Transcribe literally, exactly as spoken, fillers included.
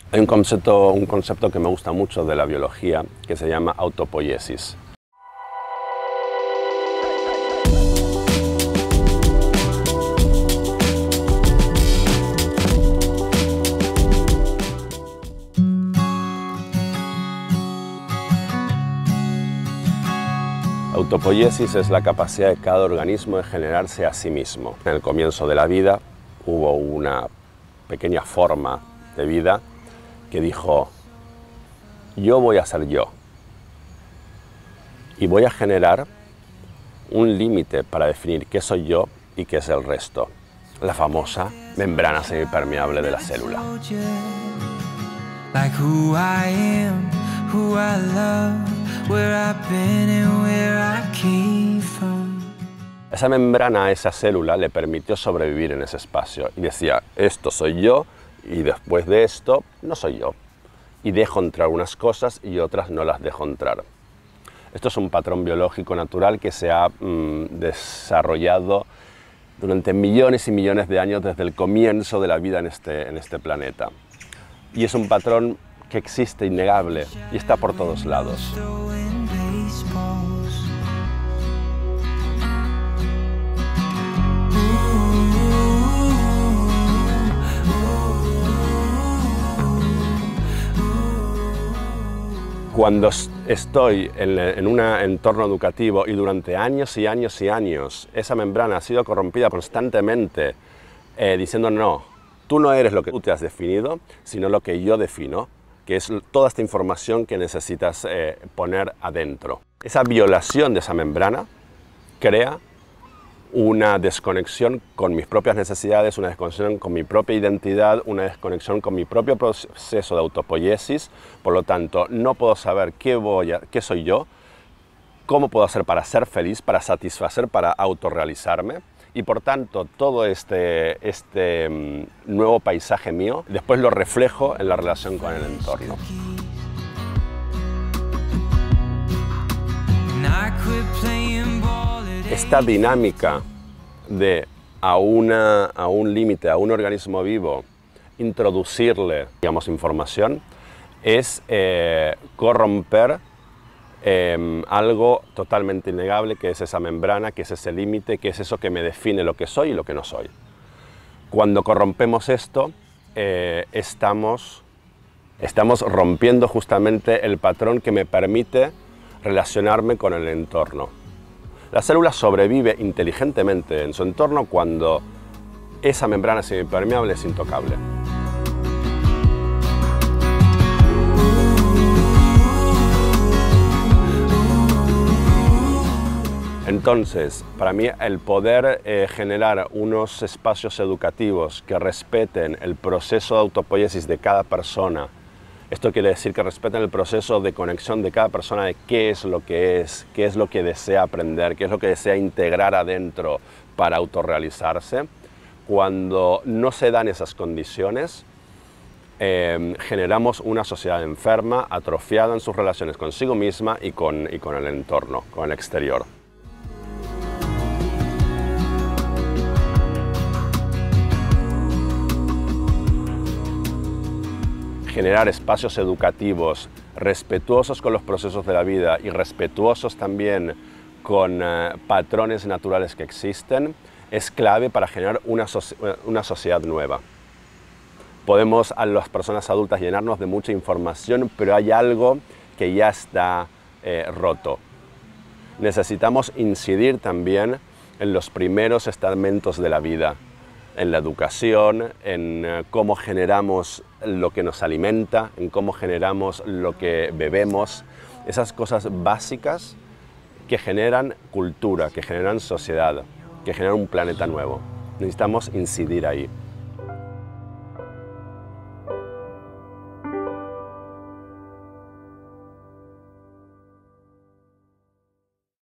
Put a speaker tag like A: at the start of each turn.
A: Hay un concepto, un concepto que me gusta mucho de la biología que se llama autopoiesis. Autopoiesis es la capacidad de cada organismo de generarse a sí mismo. En el comienzo de la vida hubo una pequeña forma de vida que dijo: yo voy a ser yo y voy a generar un límite para definir qué soy yo y qué es el resto. La famosa membrana semipermeable de la célula. Esa membrana a esa célula le permitió sobrevivir en ese espacio y decía: esto soy yo y después de esto no soy yo. Y dejo entrar unas cosas y otras no las dejo entrar. Esto es un patrón biológico natural que se ha mmm, desarrollado durante millones y millones de años desde el comienzo de la vida en este, en este planeta. Y es un patrón que existe innegable y está por todos lados. Cuando estoy en, en un entorno educativo y durante años y años y años esa membrana ha sido corrompida constantemente, eh, diciendo: no, tú no eres lo que tú te has definido, sino lo que yo defino, que es toda esta información que necesitas eh, poner adentro. Esa violación de esa membrana crea una desconexión con mis propias necesidades, una desconexión con mi propia identidad, una desconexión con mi propio proceso de autopoiesis. Por lo tanto, no puedo saber qué, voy a, qué soy yo, cómo puedo hacer para ser feliz, para satisfacer, para autorrealizarme. Y por tanto, todo este, este um, nuevo paisaje mío, después lo reflejo en la relación con el entorno. Esta dinámica de a, una, a un límite, a un organismo vivo, introducirle, digamos, información, es eh, corromper eh, algo totalmente innegable, que es esa membrana, que es ese límite, que es eso que me define lo que soy y lo que no soy. Cuando corrompemos esto, eh, estamos, estamos rompiendo justamente el patrón que me permite relacionarme con el entorno. La célula sobrevive inteligentemente en su entorno cuando esa membrana semipermeable es intocable. Entonces, para mí, el poder eh, generar unos espacios educativos que respeten el proceso de autopoiesis de cada persona. Esto quiere decir que respeten el proceso de conexión de cada persona, de qué es lo que es, qué es lo que desea aprender, qué es lo que desea integrar adentro para autorrealizarse. Cuando no se dan esas condiciones, eh, generamos una sociedad enferma, atrofiada en sus relaciones consigo misma y con, y con el entorno, con el exterior. Generar espacios educativos respetuosos con los procesos de la vida y respetuosos también con uh, patrones naturales que existen es clave para generar una, so una sociedad nueva. Podemos a las personas adultas llenarnos de mucha información, pero hay algo que ya está eh, roto. Necesitamos incidir también en los primeros estamentos de la vida, en la educación, en uh, cómo generamos lo que nos alimenta, en cómo generamos lo que bebemos, esas cosas básicas que generan cultura, que generan sociedad, que generan un planeta nuevo. Necesitamos incidir ahí.